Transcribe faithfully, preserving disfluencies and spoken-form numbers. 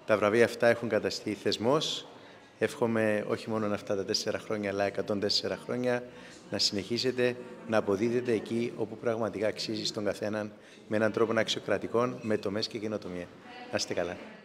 Τα βραβεία αυτά έχουν καταστεί θεσμός. Εύχομαι όχι μόνο αυτά τα τέσσερα χρόνια, αλλά εκατόν τέσσερα χρόνια να συνεχίσετε να αποδίδετε εκεί όπου πραγματικά αξίζει στον καθέναν με έναν τρόπο αξιοκρατικό, με τομές και καινοτομία. Να είστε καλά.